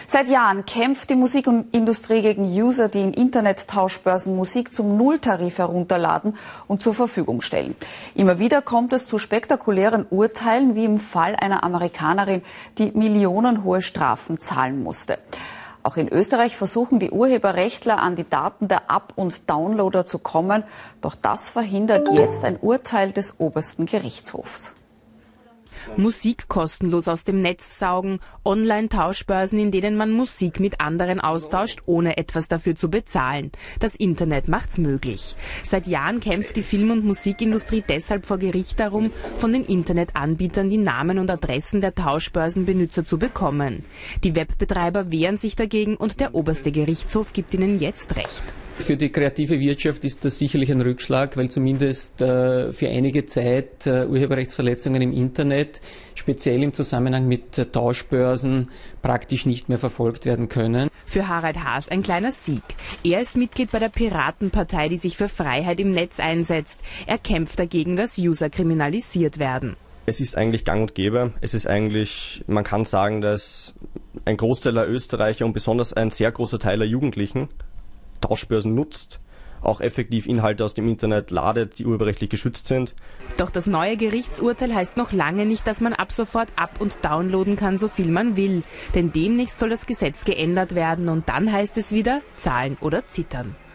Seit Jahren kämpft die Musikindustrie gegen User, die in Internet-Tauschbörsen Musik zum Nulltarif herunterladen und zur Verfügung stellen. Immer wieder kommt es zu spektakulären Urteilen, wie im Fall einer Amerikanerin, die millionenhohe Strafen zahlen musste. Auch in Österreich versuchen die Urheberrechtler, an die Daten der Up- und Downloader zu kommen. Doch das verhindert jetzt ein Urteil des obersten Gerichtshofs. Musik kostenlos aus dem Netz saugen, Online-Tauschbörsen, in denen man Musik mit anderen austauscht, ohne etwas dafür zu bezahlen. Das Internet macht's möglich. Seit Jahren kämpft die Film- und Musikindustrie deshalb vor Gericht darum, von den Internetanbietern die Namen und Adressen der Tauschbörsenbenutzer zu bekommen. Die Webbetreiber wehren sich dagegen und der oberste Gerichtshof gibt ihnen jetzt Recht. Für die kreative Wirtschaft ist das sicherlich ein Rückschlag, weil zumindest für einige Zeit Urheberrechtsverletzungen im Internet, speziell im Zusammenhang mit Tauschbörsen, praktisch nicht mehr verfolgt werden können. Für Harald Haas ein kleiner Sieg. Er ist Mitglied bei der Piratenpartei, die sich für Freiheit im Netz einsetzt. Er kämpft dagegen, dass User kriminalisiert werden. Es ist eigentlich gang und gäbe. Es ist eigentlich, man kann sagen, dass ein Großteil der Österreicher und besonders ein sehr großer Teil der Jugendlichen Tauschbörsen nutzt, auch effektiv Inhalte aus dem Internet ladet, die urheberrechtlich geschützt sind. Doch das neue Gerichtsurteil heißt noch lange nicht, dass man ab sofort up- und downloaden kann, so viel man will. Denn demnächst soll das Gesetz geändert werden und dann heißt es wieder zahlen oder zittern.